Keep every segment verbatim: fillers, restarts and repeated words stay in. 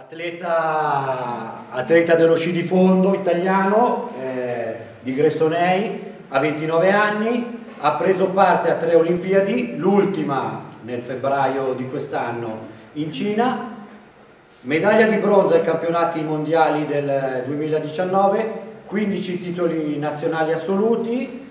Atleta, atleta dello sci di fondo italiano, eh, di Gressonei, ha ventinove anni, ha preso parte a tre Olimpiadi, l'ultima nel febbraio di quest'anno in Cina, medaglia di bronzo ai campionati mondiali del duemiladiciannove, quindici titoli nazionali assoluti,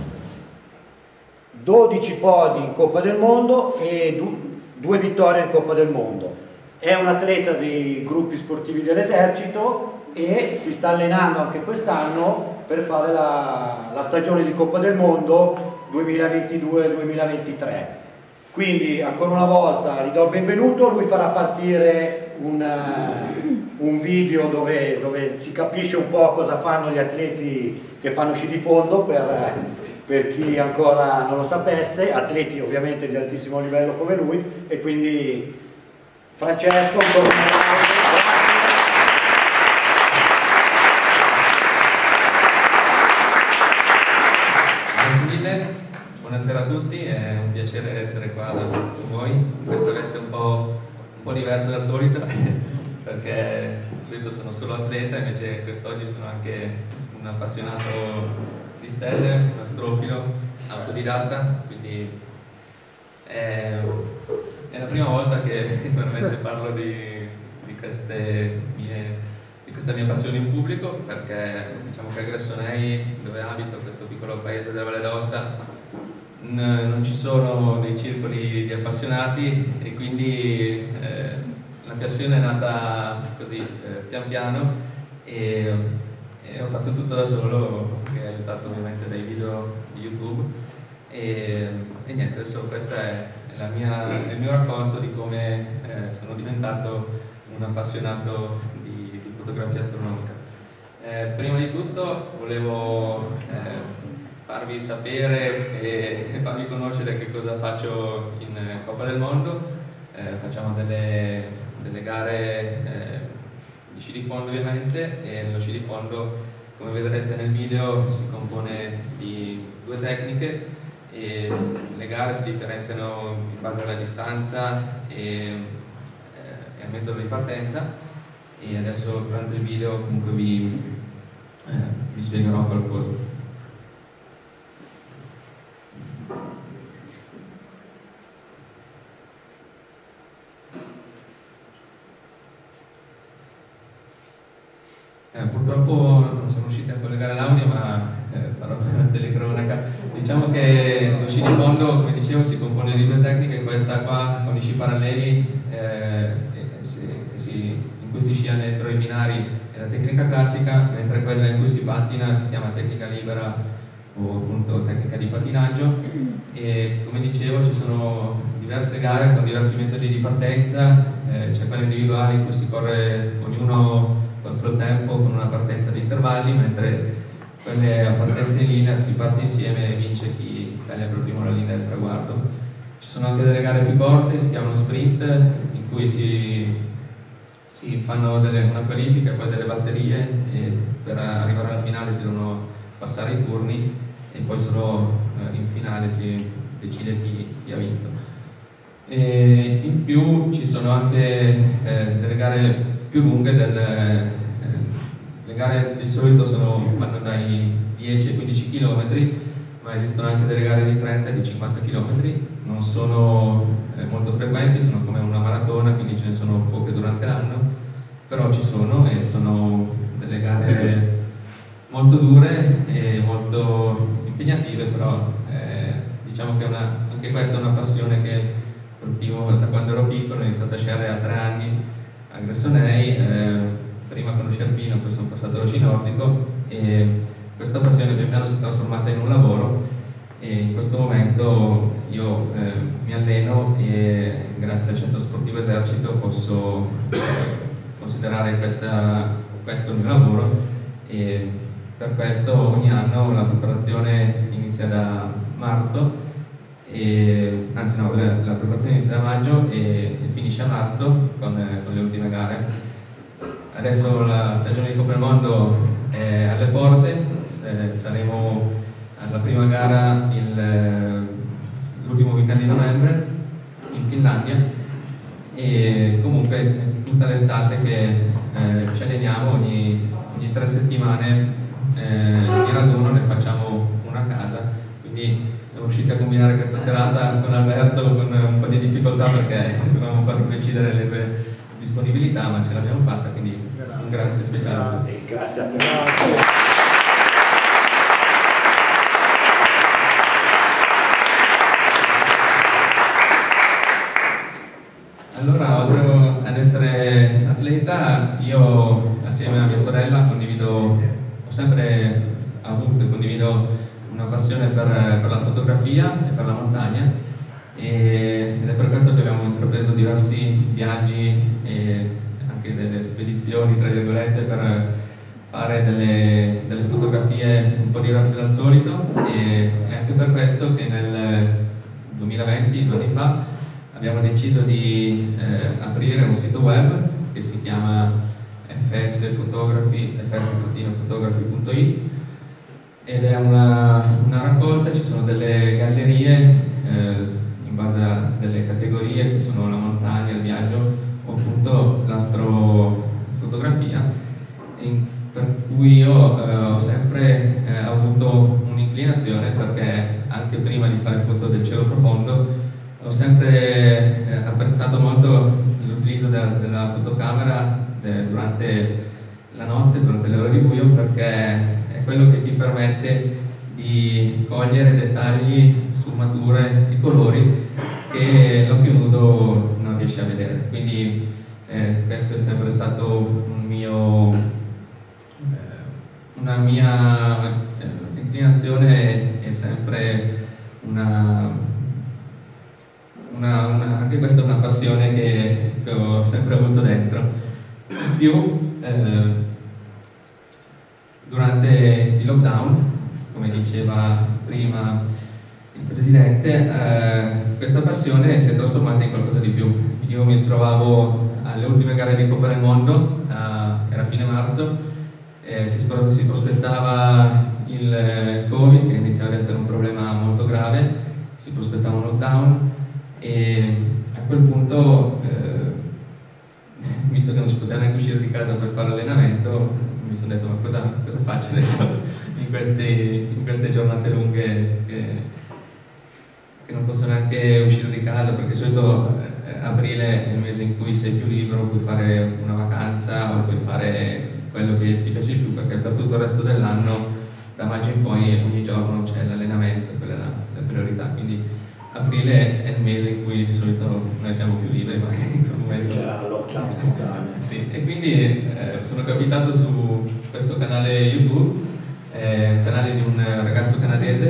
dodici podi in Coppa del Mondo e due vittorie in Coppa del Mondo. È un atleta dei gruppi sportivi dell'esercito e si sta allenando anche quest'anno per fare la, la stagione di Coppa del Mondo duemilaventidue duemilaventitré. Quindi ancora una volta gli do il benvenuto, lui farà partire un, uh, un video dove, dove si capisce un po' cosa fanno gli atleti che fanno sci di fondo per, per chi ancora non lo sapesse, atleti ovviamente di altissimo livello come lui, e quindi Francesco, ancora una volta. Grazie mille, buonasera a tutti, è un piacere essere qua con voi. Questa veste è un po', un po' diversa dal solito, perché di solito sono solo atleta, invece quest'oggi sono anche un appassionato di stelle, un astrofilo, autodidatta, quindi è, è la prima volta che veramente parlo di, di, queste mie, di questa mia passione in pubblico, perché diciamo che a Gressonei, dove abito, questo piccolo paese della Valle d'Aosta, non ci sono dei circoli di appassionati e quindi eh, la passione è nata così eh, pian piano e, e ho fatto tutto da solo, che è aiutato ovviamente dai video di YouTube e, e niente, adesso questo è la mia, il mio racconto di come eh, sono diventato un appassionato di, di fotografia astronomica. Eh, prima di tutto volevo eh, farvi sapere e farvi conoscere che cosa faccio in Coppa del Mondo. Eh, facciamo delle, delle gare eh, di sci di fondo ovviamente, e lo sci di fondo, come vedrete nel video, si compone di due tecniche e le gare si differenziano in base alla distanza e, eh, e al metodo di partenza, e adesso durante il video comunque vi, eh, vi spiegherò qualcosa. Eh, purtroppo non siamo riusciti a collegare l'audio, ma eh, farò una telecronaca. Diciamo che lo sci di fondo, come dicevo, si compone di due tecniche, questa qua con i sci paralleli eh, si, si, in cui si scia dentro i binari è la tecnica classica, mentre quella in cui si pattina si chiama tecnica libera o appunto tecnica di patinaggio. E come dicevo ci sono diverse gare con diversi metodi di partenza, eh, c'è quella individuale in cui si corre ognuno contro il tempo con una partenza di intervalli, mentre quelle a partenza in linea si parte insieme e vince chi taglia per primo la linea del traguardo. Ci sono anche delle gare più corte, si chiamano sprint, in cui si, si fanno delle, una qualifica e poi delle batterie, e per arrivare alla finale si devono passare i turni e poi solo eh, in finale si decide chi, chi ha vinto. E in più ci sono anche eh, delle gare più lunghe, del, eh, le gare di solito sono, vanno dai dieci ai quindici chilometri, ma esistono anche delle gare di trenta e di cinquanta chilometri, non sono eh, molto frequenti, sono come una maratona, quindi ce ne sono poche durante l'anno, però ci sono e sono delle gare molto dure e molto impegnative, però eh, diciamo che una, anche questa è una passione che coltivo da quando ero piccolo. Ho iniziato a sciare a tre anni a Gressonei, eh, prima con lo sci alpino, poi sono passato allo sci nordico, e questa passione pian piano si è trasformata in un lavoro, e in questo momento io eh, mi alleno e grazie al centro sportivo esercito posso eh, considerare questa, questo il mio lavoro, e per questo ogni anno la preparazione inizia da marzo, e, anzi no, la, la preparazione inizia da maggio e, e finisce a marzo con, eh, con le ultime gare. Adesso la stagione di Coppa del Mondo è alle porte, se, saremo alla prima gara l'ultimo weekend di novembre in Finlandia, e comunque in tutte le l'estate che eh, ci alleniamo ogni, ogni tre settimane, eh, di raduno ne facciamo una a casa, quindi siamo riusciti a combinare questa serata con Alberto con un po' di difficoltà perché dovevamo far coincidere le due disponibilità, ma ce l'abbiamo fatta, quindi un grazie speciale. Grazie, grazie a te. Allora, oltre ad essere atleta, io assieme a mia sorella condivido, ho sempre avuto e condivido una passione per, per la fotografia e per la montagna, e, ed è per questo che abbiamo intrapreso diversi viaggi e anche delle spedizioni, tra virgolette, per fare delle, delle fotografie un po' diverse dal solito, e è anche per questo che nel duemilaventi, due anni fa, abbiamo deciso di eh, aprire un sito web che si chiama f s photography punto i t ed è una, una raccolta, ci sono delle gallerie eh, in base a delle categorie che sono la montagna, il viaggio o appunto l'astrofotografia, per cui io eh, ho sempre eh, avuto un'inclinazione, perché anche prima di fare foto del cielo profondo ho sempre eh, apprezzato molto l'utilizzo della, della fotocamera de, durante la notte, durante le ore di buio, perché è quello che ti permette di cogliere dettagli, sfumature e colori che l'occhio nudo non riesce a vedere. Quindi eh, questo è sempre stato un mio, eh, una mia eh, inclinazione, è sempre una Una, una, anche questa è una passione che, che ho sempre avuto dentro. In più, eh, durante il lockdown, come diceva prima il Presidente, eh, questa passione si è trasformata in qualcosa di più. Io mi trovavo alle ultime gare di Coppa del Mondo, eh, era fine marzo, eh, si, si prospettava il Covid, che iniziava ad essere un problema molto grave, si prospettava un lockdown, e a quel punto, eh, visto che non si poteva neanche uscire di casa per fare allenamento, mi sono detto: ma cosa, cosa faccio adesso in, questi, in queste giornate lunghe che, che non posso neanche uscire di casa, perché di solito eh, aprile è il mese in cui sei più libero, puoi fare una vacanza o puoi fare quello che ti piace di più, perché per tutto il resto dell'anno, da maggio in poi, ogni giorno c'è l'allenamento, quella è la, la priorità. Quindi aprile è il mese in cui di solito noi siamo più liberi, ma in quel momento c'è la lockdown. Sì, e quindi eh, sono capitato su questo canale YouTube, eh, un canale di un ragazzo canadese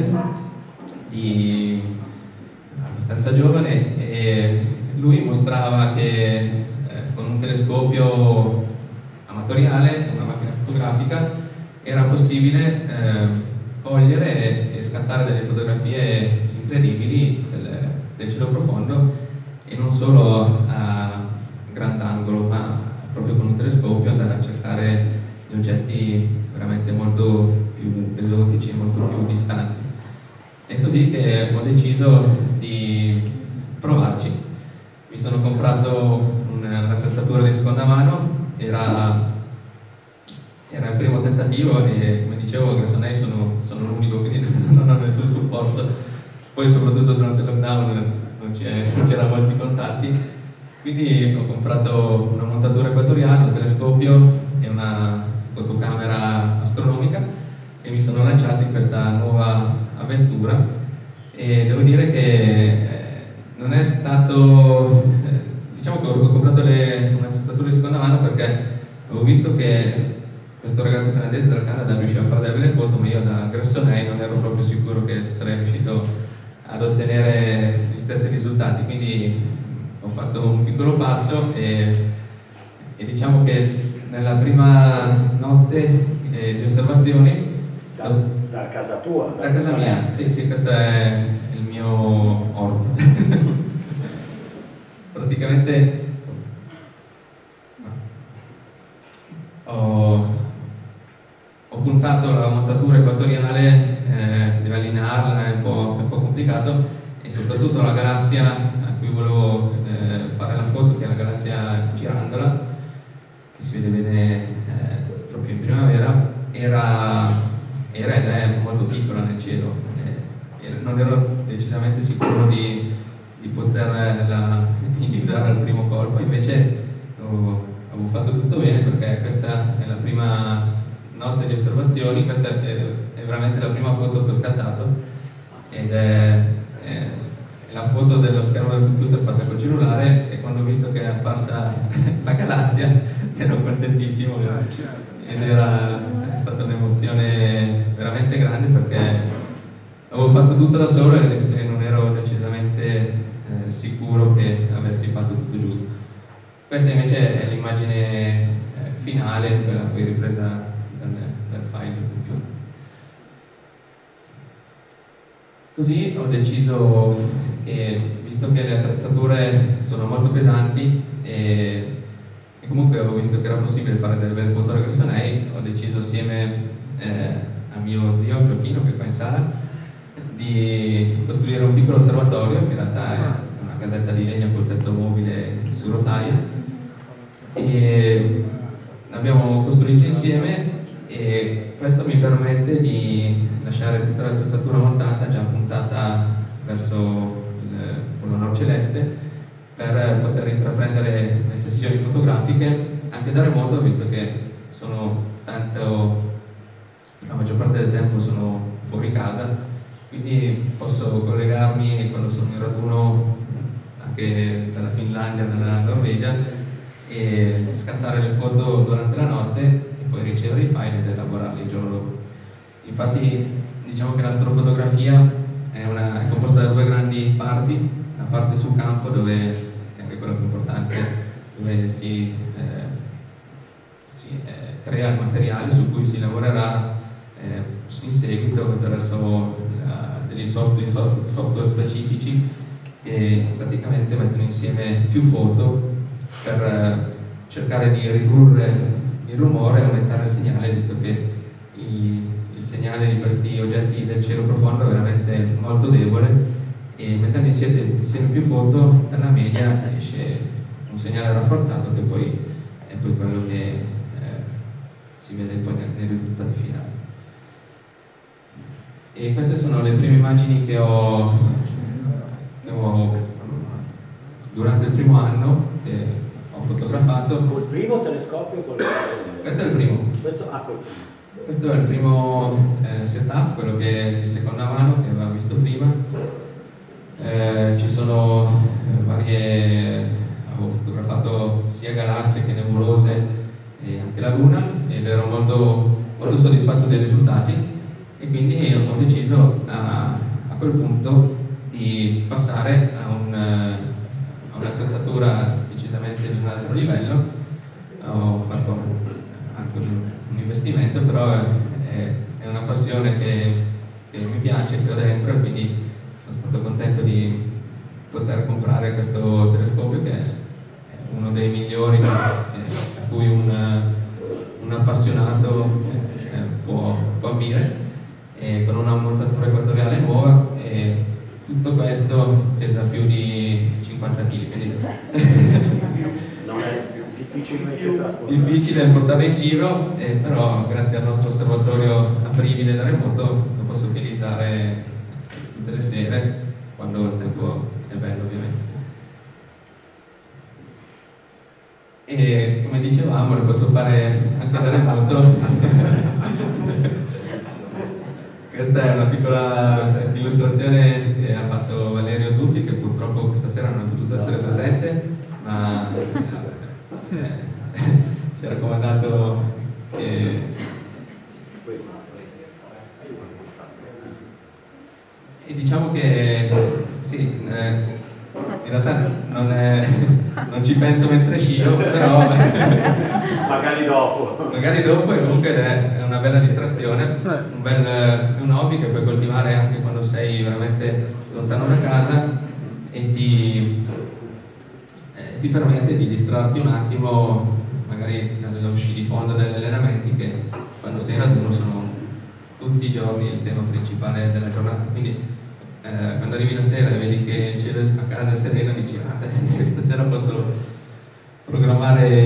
di abbastanza giovane, e lui mostrava che eh, con un telescopio amatoriale, una macchina fotografica, era possibile eh, cogliere e, e scattare delle fotografie incredibili del, del cielo profondo, e non solo a grandangolo, ma proprio con un telescopio andare a cercare gli oggetti veramente molto più esotici, molto più distanti. È così che ho deciso di provarci. Mi sono comprato un'attrezzatura di seconda mano, era, era il primo tentativo, e come dicevo, grazie a lei sono, sono l'unico, quindi non ho nessun supporto. Poi soprattutto durante il lockdown non c'erano molti contatti, quindi ho comprato una montatura equatoriale, un telescopio e una fotocamera astronomica, e mi sono lanciato in questa nuova avventura. E devo dire che non è stato, diciamo che ho comprato un'attrezzatura di seconda mano perché avevo visto che questo ragazzo canadese dal Canada riusciva a fare delle belle foto, ma io da Gressonei non ero proprio sicuro che sarei riuscito ad ottenere gli stessi risultati, quindi ho fatto un piccolo passo, e, e diciamo che nella prima notte eh, di osservazioni da, da casa tua? Da, da casa mia, sì, sì, questo è il mio orto. Praticamente ho, ho puntato la montatura equatoriale, eh, deve allinearla, è un po', è un po' complicato, e soprattutto la galassia a cui volevo eh, fare la foto, che è la galassia Girandola, che si vede bene eh, proprio in primavera, era, era ed è molto piccola nel cielo. Eh, non ero decisamente sicuro di, di poterla individuare al primo colpo, invece ho, avevo fatto tutto bene, perché questa è la prima notte di osservazioni, questa è, è veramente la prima foto che ho scattato, ed è, è la foto dello schermo del computer fatta col cellulare, e quando ho visto che è apparsa la galassia ero contentissimo, ed era è stata un'emozione veramente grande, perché avevo fatto tutto da solo e non ero decisamente eh, sicuro che avessi fatto tutto giusto. Questa invece è l'immagine eh, finale, quella poi ripresa dal, dal file del computer. Così ho deciso che, visto che le attrezzature sono molto pesanti e, e comunque ho visto che era possibile fare delle belle foto regressionei, ho deciso assieme eh, a mio zio Giochino, che è qua in sala, di costruire un piccolo osservatorio, che in realtà è una casetta di legno col tetto mobile su rotaia, e l'abbiamo costruito insieme, e questo mi permette di lasciare tutta l'attrezzatura montata, già puntata verso il polo nord celeste, per poter intraprendere le sessioni fotografiche anche da remoto, visto che sono tanto, la maggior parte del tempo sono fuori casa, quindi posso collegarmi quando sono in raduno anche dalla Finlandia, dalla Norvegia, e scattare le foto durante la notte e poi ricevere i file ed elaborarli il giorno dopo. Infatti diciamo che l'astrofotografia è, una, è composta da due grandi parti: la parte sul campo, dove è anche quella più importante, dove si, eh, si eh, crea il materiale su cui si lavorerà eh, in seguito attraverso la, degli software, software specifici che praticamente mettono insieme più foto per eh, cercare di ridurre il rumore e aumentare il segnale, visto che i, il segnale di questi oggetti del cielo profondo è veramente molto debole, e mettendo insieme, insieme più foto, dalla media esce un segnale rafforzato, che poi è poi quello che eh, si vede poi nei, nei risultati finali. E queste sono le prime immagini che ho, che ho durante il primo anno che ho fotografato. Col primo telescopio o col secondo? Questo è il primo. Questo, ah, col primo. Questo è il primo eh, setup, quello che è di seconda mano, che avevamo visto prima. Eh, ci sono eh, varie, avevo fotografato sia galassie che nebulose e anche la Luna, ed ero molto, molto soddisfatto dei risultati, e quindi ho deciso a, a quel punto di passare a, un, a un'attrezzatura decisamente di un altro livello. Ho fatto anche un, un investimento, però è, è una passione che, che mi piace, che ho dentro, e quindi sono stato contento di poter comprare questo telescopio, che è uno dei migliori, eh, a cui un, un appassionato eh, può, può ambire, e con una montatura equatoriale nuova, e tutto questo pesa più di cinquanta chili, quindi non è difficilmente trasportato. difficile portare in giro, eh, però grazie al nostro osservatorio apribile da remoto lo posso utilizzare tutte le sere, quando il tempo è bello, ovviamente. E come dicevamo, lo posso fare anche da remoto. Questa è una piccola illustrazione che ha fatto Valerio Zuffi, che purtroppo questa sera non è potuto essere presente, ma eh, si è raccomandato che... E diciamo che sì, eh, in realtà non, è, non ci penso mentre scio, però magari dopo. Magari dopo, e comunque è una bella distrazione, un, bel, un hobby che puoi coltivare anche quando sei veramente lontano da casa, e ti, eh, ti permette di distrarti un attimo, magari dallo sci di fondo, dagli allenamenti, che quando sei in raduno sono tutti i giorni il tema principale della giornata. Quindi eh, quando arrivi la sera e vedi che il cielo a casa è sereno, dici ah, questa sera posso programmare il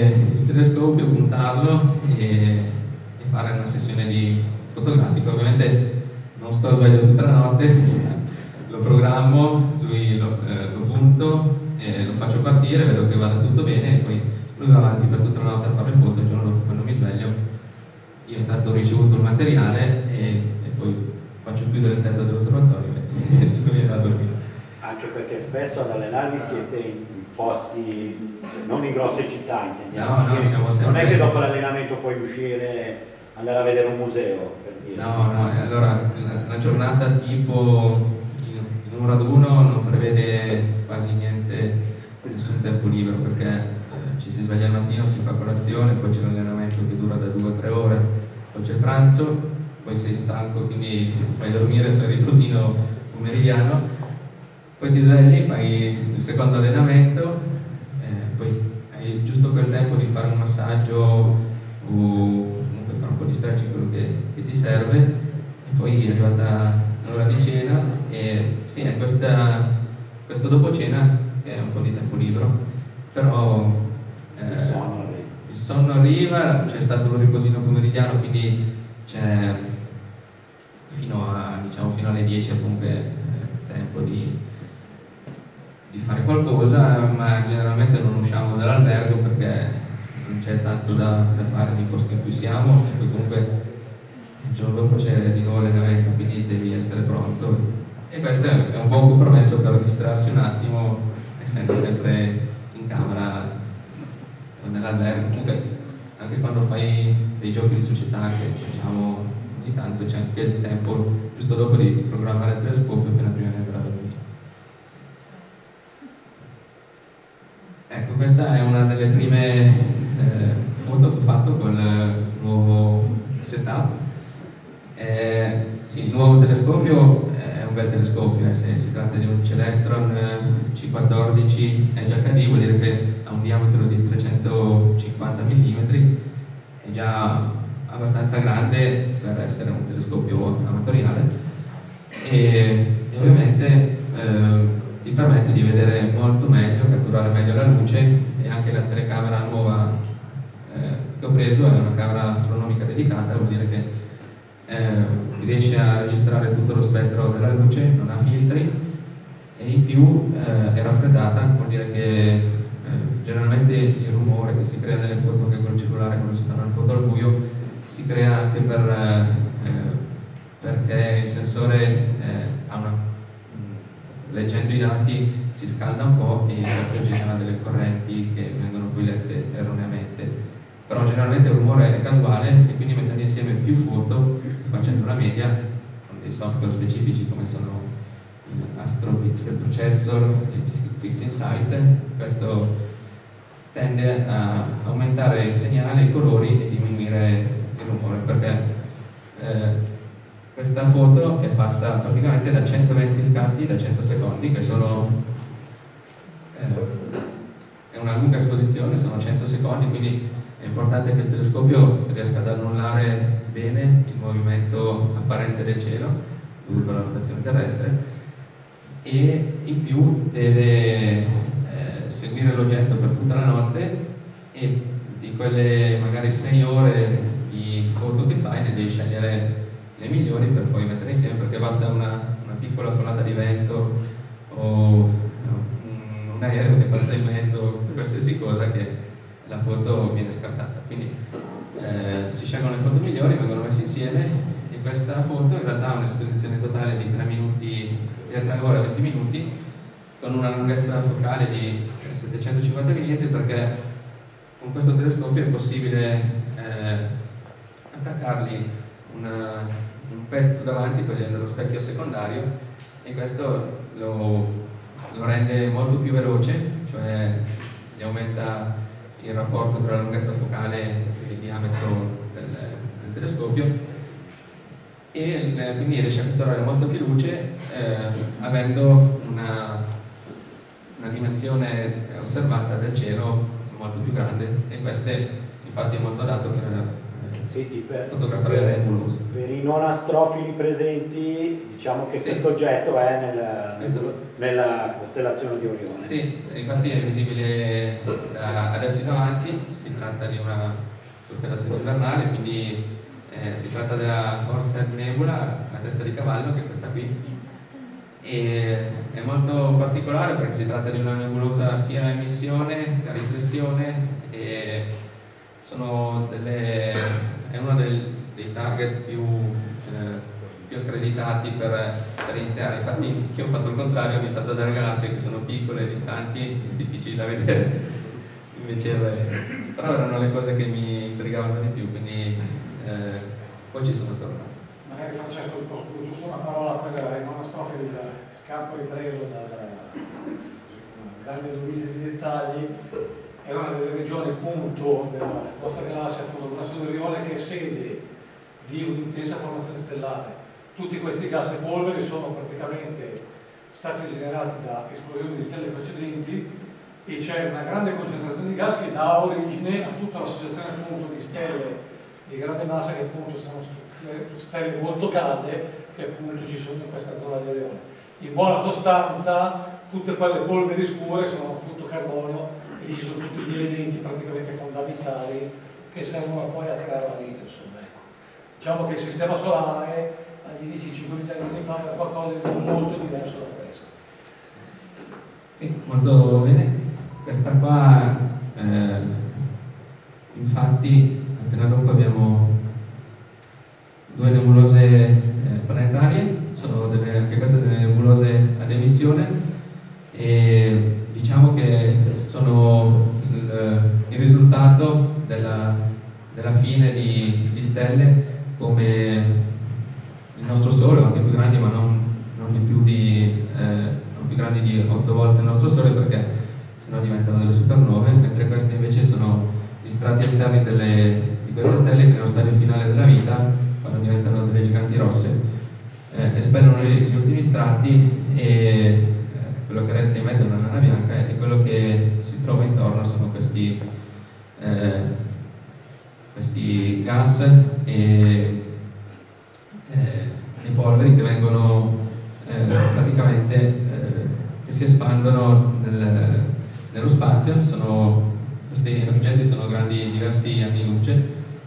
telescopio, puntarlo e, e fare una sessione di fotografica. Ovviamente non sto sveglio tutta la notte, lo programmo, lui lo, eh, lo punto, eh, lo faccio partire, vedo che vada tutto bene e poi lui va avanti per tutta la notte a fare foto. Il giorno dopo, quando mi sveglio, io intanto ho ricevuto il materiale e, e poi faccio chiudere il tetto dell'osservatorio e lui viene a dormire. Anche perché spesso ad allenarvi siete in posti, non in grosse città, intendiamo. No, no, siamo sempre... Non è che dopo l'allenamento puoi uscire, andare a vedere un museo, per dire. No, no, allora la, la giornata tipo in, in un raduno non prevede quasi niente, nessun tempo libero, perché eh, ci si sveglia al mattino, si fa colazione, poi c'è l'allenamento che dura da due a tre ore, poi c'è il pranzo, poi sei stanco, quindi fai dormire, fai il riposino pomeridiano, poi ti svegli, fai il secondo allenamento, eh, poi hai giusto quel tempo di fare un massaggio o comunque fare un po' di stretching, quello che, che ti serve, e poi è arrivata l'ora di cena e sì, è questa, questo dopo cena che è un po' di tempo libero, però eh, il sonno arriva, il sonno arriva, c'è stato un riposino pomeridiano, quindi c'è fino, a, diciamo, fino alle dieci comunque eh, tempo di di fare qualcosa, ma generalmente non usciamo dall'albergo perché non c'è tanto da, da fare nei posti in cui siamo, e poi comunque il giorno dopo c'è di nuovo l'allenamento, quindi devi essere pronto, e questo è un buon compromesso per distrarsi un attimo, essendo sempre in camera o nell'albergo. Comunque anche quando fai dei giochi di società che facciamo ogni tanto c'è anche il tempo giusto dopo di programmare il telescopio appena prima di andare a dormire. Ecco, questa è una delle prime eh, foto che ho fatto con il nuovo setup. Eh, sì, il nuovo telescopio è un bel telescopio, eh, se si tratta di un Celestron C quattordici Edge H D, vuol dire che ha un diametro di trecentocinquanta millimetri, è già abbastanza grande per essere un telescopio amatoriale e, e ovviamente eh, ti permette di vedere molto meglio, catturare meglio la luce, e anche la telecamera nuova eh, che ho preso è una camera astronomica dedicata, vuol dire che eh, riesce a registrare tutto lo spettro della luce, non ha filtri, e in più eh, è raffreddata, vuol dire che eh, generalmente il rumore che si crea nelle foto anche con il cellulare quando si fanno le foto al buio si crea anche per, eh, perché il sensore eh, ha una leggendo i dati si scalda un po' e questo genera delle correnti che vengono poi lette erroneamente, però generalmente il rumore è casuale e quindi mettendo insieme più foto, facendo una media con dei software specifici come sono il Astro Pixel Processor e il PixInsight, questo tende a aumentare il segnale, i colori e diminuire il rumore, perché eh, questa foto è fatta praticamente da centoventi scatti da cento secondi, che sono eh, è una lunga esposizione, sono cento secondi, quindi è importante che il telescopio riesca ad annullare bene il movimento apparente del cielo dovuto alla rotazione terrestre, e in più deve eh, seguire l'oggetto per tutta la notte, e di quelle magari sei ore di foto che fai ne devi scegliere le migliori per poi mettere insieme, perché basta una, una piccola folata di vento o no, un, un aereo che passa in mezzo, qualsiasi cosa, che la foto viene scattata. Quindi eh, si scelgono le foto migliori, vengono messe insieme, e questa foto in realtà ha un'esposizione totale di tre minuti, tre ore e venti minuti, con una lunghezza focale di settecentocinquanta millimetri, perché con questo telescopio è possibile eh, attaccargli una un pezzo davanti togliendo lo specchio secondario, e questo lo, lo rende molto più veloce, cioè gli aumenta il rapporto tra la lunghezza focale e il diametro del, del telescopio, e quindi riesce a catturare molto più luce eh, avendo una, una dimensione osservata del cielo molto più grande, e questo è, infatti è molto adatto per Senti, per, fotografare le nebulose. Per i non astrofili presenti, diciamo che sì, questo oggetto è nel, questo... nella costellazione di Orione. Sì, infatti è visibile da adesso in avanti, si tratta di una costellazione invernale, quindi eh, si tratta della Horsehead Nebula a testa di cavallo, che è questa qui. E è molto particolare perché si tratta di una nebulosa sia a emissione che a riflessione, e sono delle, è uno del, dei target più, eh, più accreditati per, per iniziare. Infatti io ho fatto il contrario, ho iniziato dalle galassie che sono piccole, distanti, difficili da vedere, invece beh, però erano le cose che mi intrigavano di più, quindi eh, poi ci sono tornato. Magari Francesco ti posso dire giusto una parola per i non astrofili del campo ripreso dalla grande dovizia di dettagli. È una delle regioni appunto della nostra galassia, appunto la Costellazione di Orione, che è sede di un'intensa formazione stellare. Tutti questi gas e polveri sono praticamente stati generati da esplosioni di stelle precedenti, e c'è una grande concentrazione di gas che dà origine a tutta l'associazione appunto di stelle di grande massa, che appunto sono stelle molto calde, che appunto ci sono in questa zona di Orione. In buona sostanza tutte quelle polveri scure sono tutto carbonio, e lì ci sono tutti gli elementi praticamente fondamentali che servono poi a creare la vita, insomma. Ecco. Diciamo che il sistema solare agli inizi cinque mila anni fa era qualcosa di molto diverso da questo. Sì, molto bene. Questa qua eh, infatti appena dopo abbiamo due nebulose eh, planetarie, sono delle, anche queste delle nebulose ad emissione, e diciamo che sono il, il risultato della, della fine di, di stelle come il nostro Sole, anche più grandi, ma non, non, di più, di, eh, non più grandi di otto volte il nostro Sole, perché sennò diventano delle supernove, mentre queste invece sono gli strati esterni delle, di queste stelle che nello stadio finale della vita, quando diventano delle giganti rosse, eh, espellono gli, gli ultimi strati, e eh, quello che resta in mezzo è una nana bianca, e quello che si trova intorno sono questi, eh, questi gas e eh, le polveri che vengono eh, praticamente eh, che si espandono nel, nello spazio. Sono, questi oggetti sono grandi diversi anni luce,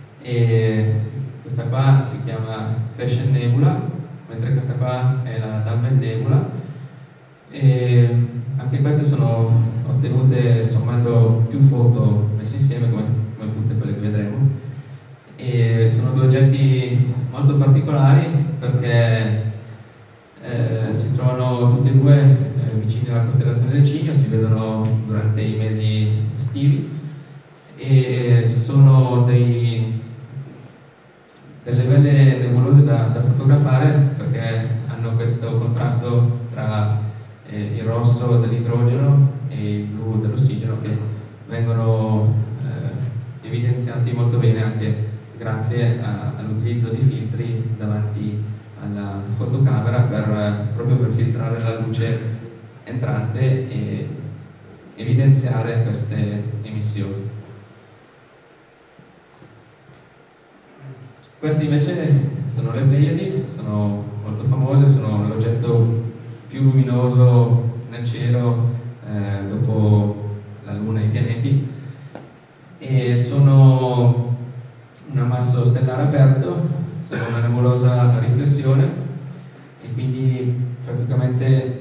e questa qua si chiama Crescent Nebula, mentre questa qua è la Dumbbell Nebula, e anche queste sono ottenute sommando più foto messe insieme, come, come tutte quelle che vedremo, e sono due oggetti molto particolari perché eh, si trovano tutti e due eh, vicini alla costellazione del Cigno, si vedono durante i mesi estivi, e sono dei, delle belle nebulose da, da fotografare, perché hanno questo contrasto tra eh, il rosso dell'idrogeno e il blu dell'ossigeno, che vengono eh, evidenziati molto bene anche grazie all'utilizzo di filtri davanti alla fotocamera, per, proprio per filtrare la luce entrante e evidenziare queste emissioni. Queste invece sono le Pleiadi, sono molto famose, sono l'oggetto più luminoso nel cielo eh, dopo la Luna e i pianeti, e sono un ammasso stellare aperto, sono una nebulosa a riflessione, e quindi praticamente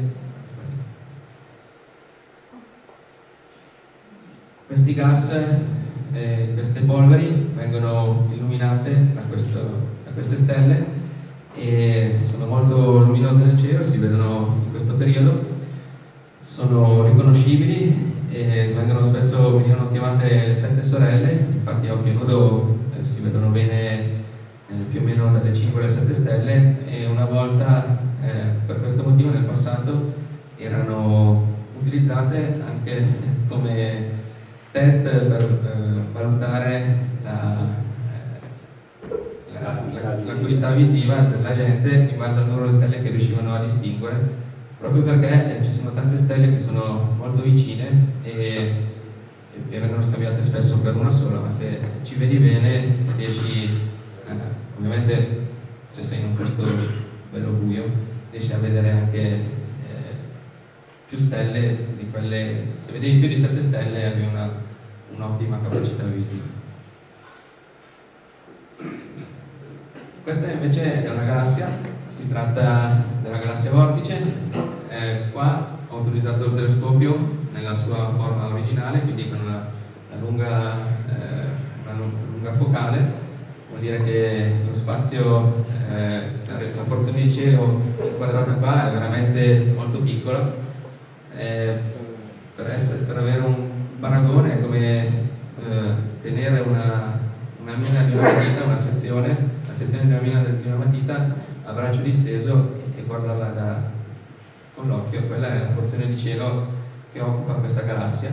questi gas, eh, queste polveri vengono illuminate da, questo, da queste stelle, e sono molto luminose nel cielo, si vedono in questo periodo, sono riconoscibili e vengono spesso, vengono chiamate le sette sorelle. Infatti a occhio nudo eh, si vedono bene eh, più o meno dalle cinque alle sette stelle, e una volta eh, per questo motivo nel passato erano utilizzate anche come test per eh, valutare la, la, la, l'acuità visiva della gente in base al numero di stelle che riuscivano a distinguere, proprio perché eh, ci sono tante stelle che sono molto vicine e, e vengono scambiate spesso per una sola, ma se ci ci vedi bene riesci, eh, ovviamente se sei in un posto bello buio, riesci a vedere anche eh, più stelle di quelle, se vedevi più di sette stelle avevi un'ottima capacità visiva. Questa invece è una galassia, si tratta della galassia Vortice. Eh, qua ho utilizzato il telescopio nella sua forma originale, quindi con una, una, lunga, eh, una lunga focale, vuol dire che lo spazio, eh, la porzione di cielo inquadrata qua è veramente molto piccola. Eh, per, essere, per avere un paragone è come eh, tenere una, una mina di una matita, una sezione, la sezione di una mina di una matita a braccio disteso e guardarla da, con l'occhio. Quella è la porzione di cielo che occupa questa galassia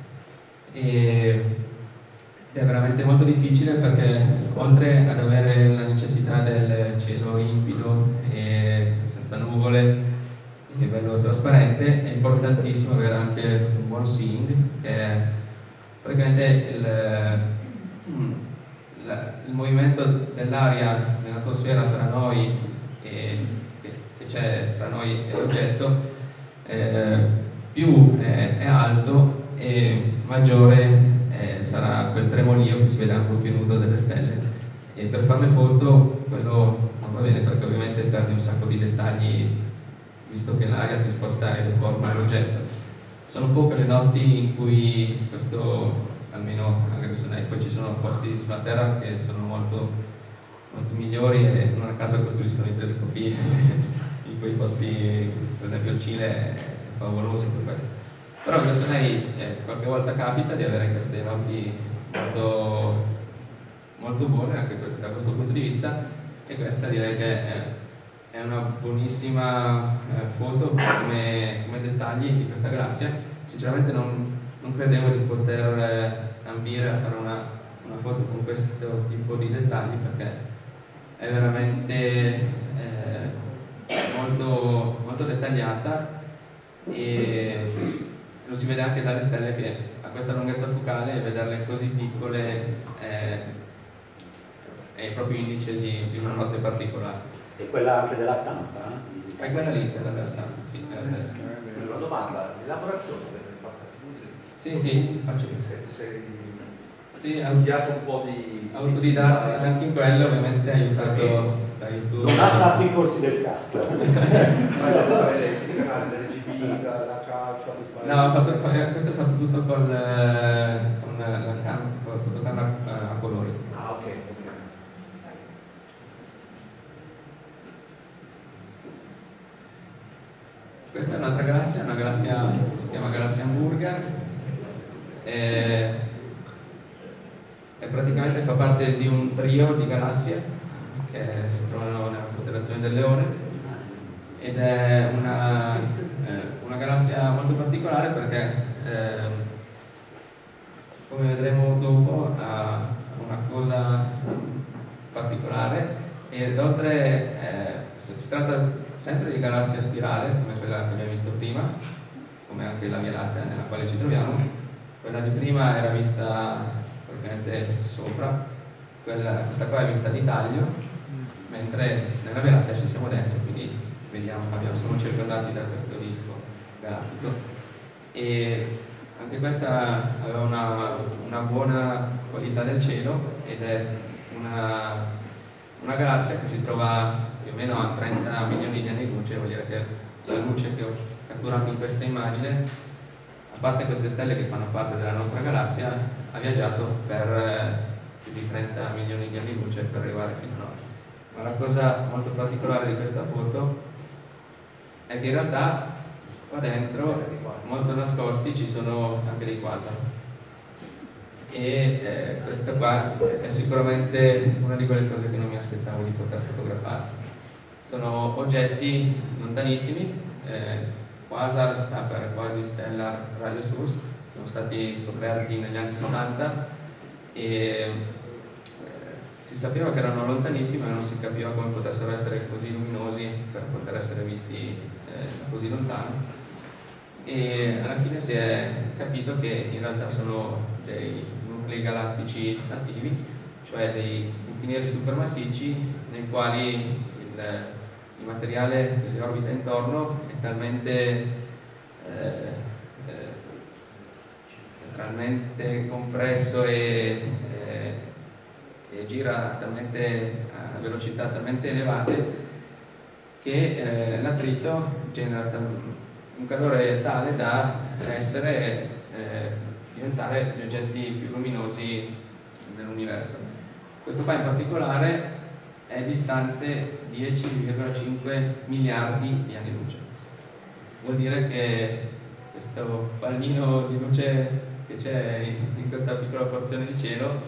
e, ed è veramente molto difficile perché oltre ad avere la necessità del cielo limpido e senza nuvole e bello trasparente, è importantissimo avere anche un buon seeing, che è praticamente il, la, il movimento dell'aria nell'atmosfera tra noi e che, che c'è tra noi e l'oggetto. Eh, più è, è alto e maggiore eh, sarà quel tremolio che si vede anche più nudo delle stelle, e per fare le foto quello non va bene perché ovviamente perdi un sacco di dettagli visto che l'aria ti sposta e deforma l'oggetto. Sono poche le notti in cui questo, almeno anche se poi ci sono posti sulla Terra che sono molto, molto migliori e non a caso costruiscono i telescopi in quei posti, per esempio il Cile è favoloso per questo. Però questo lei eh, qualche volta capita di avere queste notti molto, molto buone anche da questo punto di vista, e questa direi che è, è una buonissima eh, foto come, come dettagli di questa galassia. Sinceramente non, non credevo di poter eh, ambire a fare una, una foto con questo tipo di dettagli, perché è veramente eh, molto, molto dettagliata, e lo si vede anche dalle stelle che a questa lunghezza focale vederle così piccole è, è proprio indice di, di una notte particolare. E quella anche della stampa? Eh? È quella lì, quella della stampa, sì, è la stessa. Una domanda, l'elaborazione l'hai fatta tu? Sì, sì, faccio Sei, sei sì, studiato un po' di autodidatta, anche in quello ovviamente aiutato da YouTube. Non ha fatto i corsi del cazzo. il canale delle G B, la calza, no, ho fatto, questo è fatto tutto con, eh, con la cam, fotocamera a colori. Ah, ok, ok. Questa è un'altra galassia, una galassia si chiama galassia Hamburger, e, e praticamente fa parte di un trio di galassie che si trovano nella costellazione del Leone, ed è una, eh, una galassia molto particolare perché eh, come vedremo dopo ha una cosa particolare, ed oltre eh, si tratta sempre di galassia spirale come quella che abbiamo visto prima, come anche la Via Lattea nella quale ci troviamo. Quella di prima era vista praticamente sopra, quella, questa qua è vista di taglio, mentre nella Via Lattea ci siamo dentro, quindi vediamo che abbiamo, siamo circondati da questo disco galattico. E anche questa aveva una, una buona qualità del cielo, ed è una, una galassia che si trova più o meno a trenta milioni di anni luce. Vuol dire che la luce che ho catturato in questa immagine, a parte queste stelle che fanno parte della nostra galassia, ha viaggiato per eh, più di trenta milioni di anni luce per arrivare fino a noi. Ma la cosa molto particolare di questa foto è che in realtà qua dentro, molto nascosti, ci sono anche dei quasar, e eh, questa qua è sicuramente una di quelle cose che non mi aspettavo di poter fotografare. Sono oggetti lontanissimi, eh, quasar sta per Quasi Stellar Radio Source, sono stati scoperti negli anni sessanta e eh, si sapeva che erano lontanissimi, ma non si capiva come potessero essere così luminosi per poter essere visti eh, da così lontano, e alla fine si è capito che in realtà sono dei nuclei galattici attivi, cioè dei buchi neri supermassicci nei quali il, il materiale che gli orbita intorno è talmente eh, eh, talmente compresso e, eh, e gira talmente a velocità talmente elevate che eh, l'attrito genera un calore tale da essere eh, diventare gli oggetti più luminosi dell'universo. Questo qua in particolare è distante dieci virgola cinque miliardi di anni luce. Vuol dire che questo pallino di luce che c'è in questa piccola porzione di cielo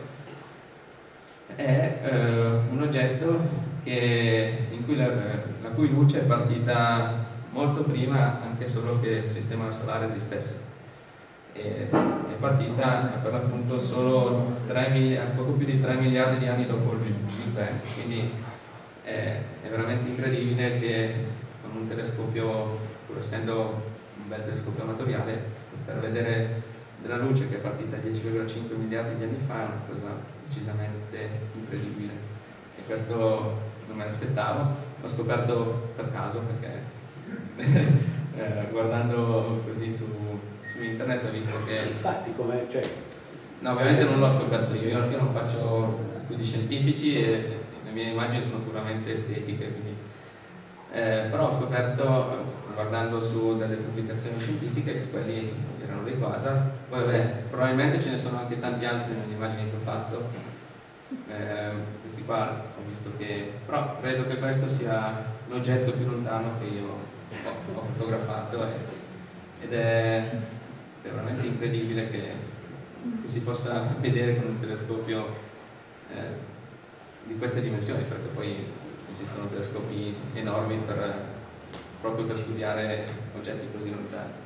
è eh, un oggetto che, in cui la, la cui luce è partita molto prima anche solo che il sistema solare esistesse. E, è partita per l'appunto solo tre miliardi, poco più di tre miliardi di anni dopo il Big Bang. Quindi è, è veramente incredibile che con un telescopio, pur essendo un bel telescopio amatoriale, per vedere della luce che è partita dieci virgola cinque miliardi di anni fa è una cosa decisamente incredibile. E questo non me l'aspettavo, l'ho scoperto per caso perché eh, guardando così su, su internet ho visto che... Infatti come... Cioè... No, ovviamente non l'ho scoperto io, io, io non faccio studi scientifici e le mie immagini sono puramente estetiche, quindi... eh, però ho scoperto, guardando su delle pubblicazioni scientifiche, che quelli erano dei quasar. Poi vabbè, probabilmente ce ne sono anche tanti altri nelle immagini che ho fatto. Eh, questi qua ho visto che... però credo che questo sia l'oggetto più lontano che io ho, ho fotografato e, ed è, è veramente incredibile che, che si possa vedere con un telescopio eh, di queste dimensioni, perché poi esistono telescopi enormi per, proprio per studiare oggetti così lontani.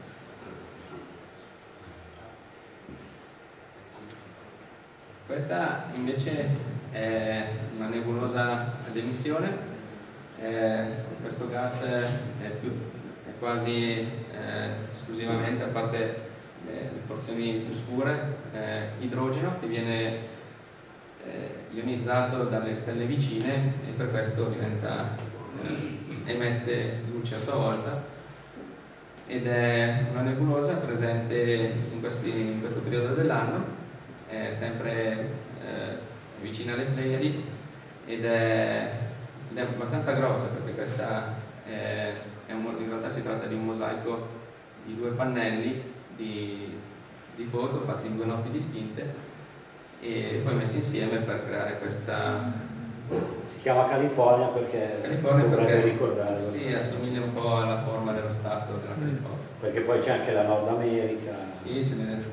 Questa invece è una nebulosa ad emissione. Eh, questo gas è, più, è quasi eh, esclusivamente, a parte le, le porzioni più scure, eh, idrogeno che viene eh, ionizzato dalle stelle vicine e per questo diventa, eh, emette luce a sua volta, ed è una nebulosa presente in, questi, in questo periodo dell'anno. È sempre eh, vicina alle Pleiadi ed è, ed è abbastanza grossa, perché questa è, è un, in realtà si tratta di un mosaico di due pannelli di, di foto fatti in due notti distinte e poi messi insieme per creare questa... Si chiama California perché California dovrebbe perché ricordarlo. sì, assomiglia un po' alla forma dello stato della California. Perché poi c'è anche la Nord America. Sì, ce n'è.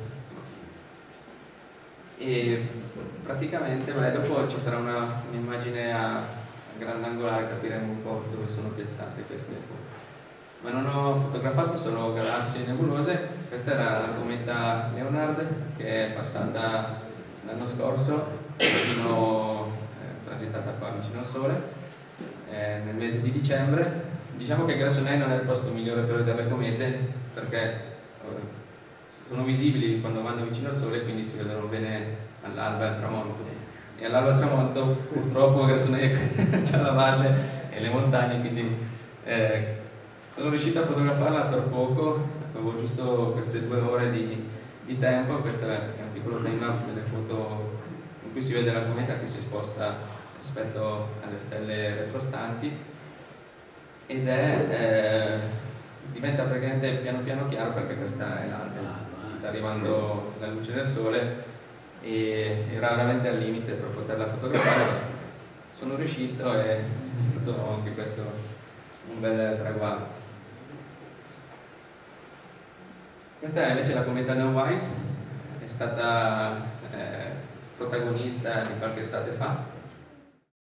E praticamente beh, dopo ci sarà un'immagine a, a grandangolare, capiremo un po' dove sono piazzate queste. Ma non ho fotografato solo galassie nebulose. Questa era la cometa Leonard, che è passata l'anno scorso vicino, eh, transitata qua vicino al Sole eh, nel mese di dicembre. Diciamo che Grasonei non è il posto migliore per vedere le comete, perché eh, sono visibili quando vanno vicino al Sole, quindi si vedono bene all'alba e al tramonto. E all'alba e al tramonto purtroppo Grasonei c'ha la valle e le montagne, quindi eh, sono riuscito a fotografarla per poco, avevo giusto queste due ore di, di tempo. Questo è un piccolo timelapse delle foto in cui si vede la cometa che si sposta rispetto alle stelle retrostanti ed è... Eh, diventa praticamente piano piano chiaro, perché questa è l'alba, sta arrivando la luce del sole e era veramente al limite per poterla fotografare. Sono riuscito e è stato anche questo un bel traguardo. Questa è invece la cometa Neowise, è stata eh, protagonista di qualche estate fa.